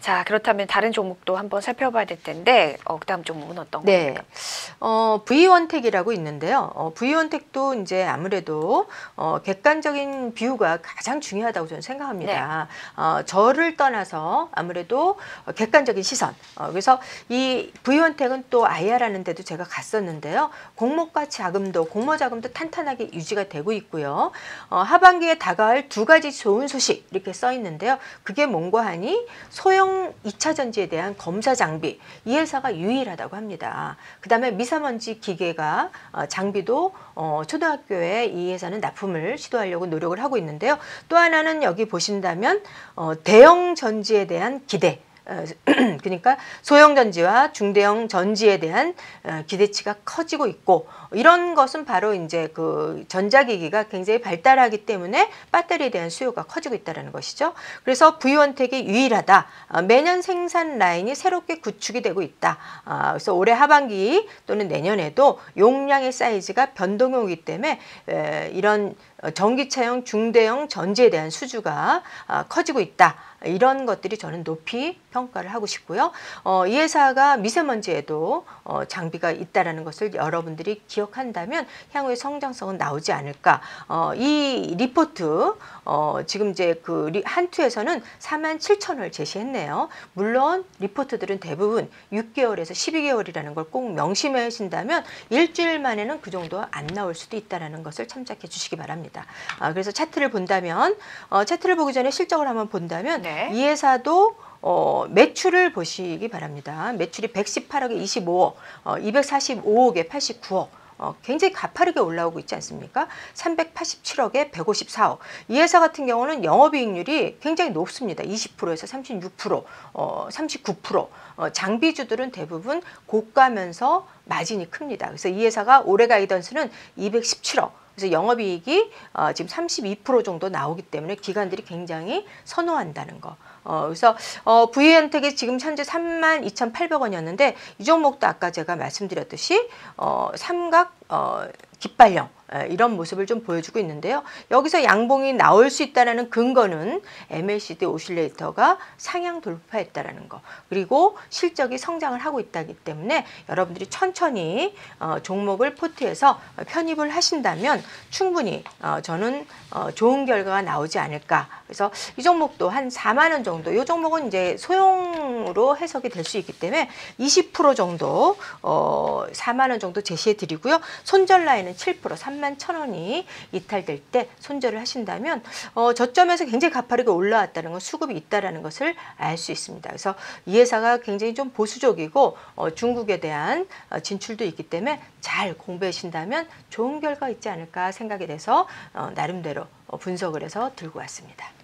자, 그렇다면 다른 종목도 한번 살펴봐야 될 텐데 그다음 종목은 어떤 네. 겁니까? V원택이라고 있는데요. V원택도 이제 아무래도 객관적인 뷰가 가장 중요하다고 저는 생각합니다. 저를 떠나서 아무래도 객관적인 시선. 그래서 이 V원택은 또 IR하는 데도 제가 갔었는데요. 공모가 자금도, 공모 자금도 탄탄하게 유지가 되고 있고요. 하반기에 다가올 두 가지 좋은 소식 이렇게 써 있는데요. 그게 뭔가 하니 소형 2차 전지에 대한 검사 장비, 이 회사가 유일하다고 합니다. 그 다음에 미세먼지 기계가 장비도 초등학교에 이 회사는 납품을 시도하려고 노력을 하고 있는데요. 또 하나는 여기 보신다면 대형 전지에 대한 기대, 그러니까 소형 전지와 중대형 전지에 대한 기대치가 커지고 있고, 이런 것은 바로 이제 그 전자기기가 굉장히 발달하기 때문에 배터리에 대한 수요가 커지고 있다는 것이죠. 그래서 V원택이 유일하다. 매년 생산 라인이 새롭게 구축이 되고 있다. 그래서 올해 하반기 또는 내년에도 용량의 사이즈가 변동이 오기 때문에 이런 전기차용 중대형 전지에 대한 수주가 커지고 있다. 이런 것들이 저는 높이 평가를 하고 싶고요. 이 회사가 미세먼지에도 장비가 있다는 것을 여러분들이 기억한다면 향후의 성장성은 나오지 않을까. 이 리포트 지금 이제 그 한투에서는 47,000원을 제시했네요. 물론 리포트들은 대부분 6개월에서 12개월이라는 걸 꼭 명심해 하신다면 일주일 만에는 그 정도 안 나올 수도 있다는 것을 참작해 주시기 바랍니다. 그래서 차트를 본다면 차트를 보기 전에 실적을 한번 본다면 이 회사도 매출을 보시기 바랍니다. 매출이 118억에 25억, 245억에 89억. 굉장히 가파르게 올라오고 있지 않습니까? 387억에 154억. 이 회사 같은 경우는 영업이익률이 굉장히 높습니다. 20%에서 36%, 39%. 장비주들은 대부분 고가면서 마진이 큽니다. 그래서 이 회사가 올해 가이던스는 217억. 그래서 영업이익이 지금 32% 정도 나오기 때문에 기관들이 굉장히 선호한다는 거. 그래서 V원택이 지금 현재 32,800원이었는데 이 종목도 아까 제가 말씀드렸듯이 삼각 깃발령 이런 모습을 좀 보여주고 있는데요. 여기서 양봉이 나올 수 있다는 근거는 MACD 오실레이터가 상향 돌파했다는 거, 그리고 실적이 성장을 하고 있다기 때문에 여러분들이 천천히 종목을 포트에서 편입을 하신다면 충분히 저는 좋은 결과가 나오지 않을까. 그래서 이 종목도 한 4만 원 정도, 이 종목은 이제 소형으로 해석이 될 수 있기 때문에 20% 정도 4만 원 정도 제시해 드리고요. 손절 라인은 7%, 31,000원이 이탈될 때 손절을 하신다면 저점에서 굉장히 가파르게 올라왔다는 건 수급이 있다는 것을 알 수 있습니다. 그래서 이 회사가 굉장히 좀 보수적이고 중국에 대한 진출도 있기 때문에 잘 공부하신다면 좋은 결과 있지 않을까 생각이 돼서 나름대로 분석을 해서 들고 왔습니다.